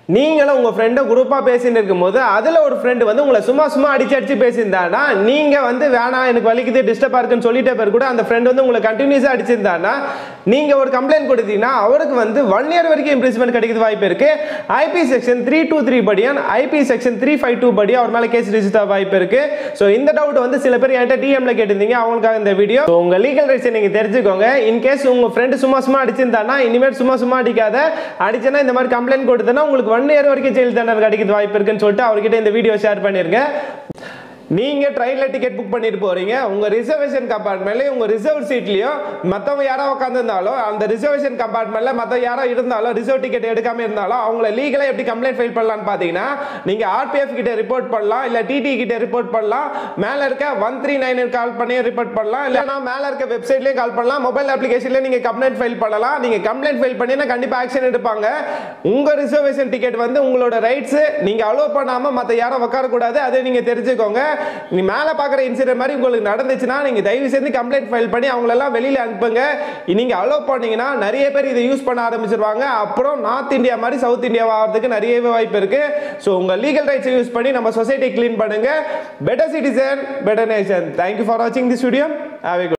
நீங்களும் உங்க ஃப்ரெண்ட் குரூப்பா பேசிட்டு இருக்கும்போது அதுல ஒரு ஃப்ரெண்ட் வந்து உங்களை சும்மா சும்மா அடிச்சு பேசியிருந்தானா நீங்க வந்து வேணாம் எனக்கு வலிக்குது டிஸ்டர்பா இருக்குன்னு சொல்லிட்டே பேர் கூட அந்த ஃப்ரெண்ட் வந்து உங்களை கண்டினியூஸா அடிச்சிருந்தானா நீங்க ஒரு கம்ப்ளைண்ட் கொடுத்தீங்கன்னா அவருக்கு வந்து 1 இயர் வரைக்கும் இம்ப்ரிஸ்மென்ட் கிடைக்கிறது வாய்ப்பு இருக்கு. ஐபி செக்ஷன் 323 படி ஐபி செக்ஷன் 352 படி அவர் மேல கேஸ் ரிஜிஸ்டர் வாய்ப்பு இருக்கு. சோ இந்த டவுட் வந்து சில பேர் என்கிட்ட டிஎம்ல கேட்டிருந்தீங்க, அவங்களுக்காக இந்த வீடியோ. உங்க லீகல் ரைட்ஸ் நீங்க தெரிஞ்சுக்கோங்க. இன் கேஸ் உங்க ஃப்ரெண்ட் சும்மா சும்மா அடிச்சிருந்தானா இனிமேல் சும்மா சும்மா அடிக்காத, அடிச்சனா இந்த மாதிரி கம்ப்ளைண்ட் கொடுத்தனா உங்களுக்கு 1 இயர் வரைக்கும் ஜெயில் தண்டனை கிடைக்கிறது வாய்ப்பு இருக்குன்னு சொல்லிட்டு அவர்கிட்ட இந்த வீடியோ ஷேர் பண்ணிருங்க. நீங்க ட்ரெயின்ல டிக்கெட் புக் பண்ணிட்டு போறீங்க, உங்க ரிசர்வேஷன் கம்பார்ட்மெண்ட்லயும் உங்க ரிசர்வ் சீட்லயும் மத்தவங்க யாரோ உட்கார்ந்திருந்தாலும் அந்த ரிசர்வேஷன் கம்பார்ட்மெண்ட்ல மத்த யாரோ இருந்தாலும் ரிசர்வ் டிக்கெட் எடுக்காம இருந்தாலும் அவங்கள லீகலா எப்படி கம்ப்ளைண்ட் ஃபைல் பண்ணலாம்னு பாத்தீங்கன்னா நீங்க ஆர்பிஎஃப் கிட்ட ரிப்போர்ட் பண்ணலாம், இல்ல டிடி கிட்ட ரிப்போர்ட் பண்ணலாம், மேல இருக்க 139 கால் பண்ணி ரிப்போர்ட் பண்ணலாம், இல்லனா மேல இருக்க வெப்சைட்லயே கால் பண்ணலாம், மொபைல் அப்ளிகேஷன்ல நீங்க கம்ப்ளைண்ட் ஃபைல் பண்ணலாம். நீங்க கம்ப்ளைண்ட் ஃபைல் பண்ணினா கண்டிப்பா ஆக்ஷன் எடுப்பாங்க. உங்க ரிசர்வேஷன் டிக்கெட் வந்து உங்களோட ரைட்ஸ், நீங்க அலோவ் பண்ணாம மத்த யாரும் உட்கார கூடாது, அதை நீங்க தெரிஞ்சுக்கோங்க. நீ மேல பாக்குற இன்சிடென்ட் மாதிரி உங்களுக்கு நடந்துச்சுனா நீங்க தயவு செஞ்சு கம்ப்ளைண்ட் ஃபைல் பண்ணி அவங்க எல்லாம் வெளியில அனுப்புங்க. நீங்க அலோவ் பண்ணீங்கன்னா நிறைய பேர் இதை யூஸ் பண்ண ஆரம்பிச்சிருவாங்க. அப்புறம் நார்த் இந்தியா மாதிரி சவுத் இந்தியா ஆகிறதுக்கு நிறையவே வாய்ப்பு இருக்கு. சோ உங்க லீகல் ரைட்ஸ் யூஸ் பண்ணி நம்ம சொசைட்டி கிளீன் பண்ணுங்க. Better citizen, better nation. Thank you for watching this video. Have a good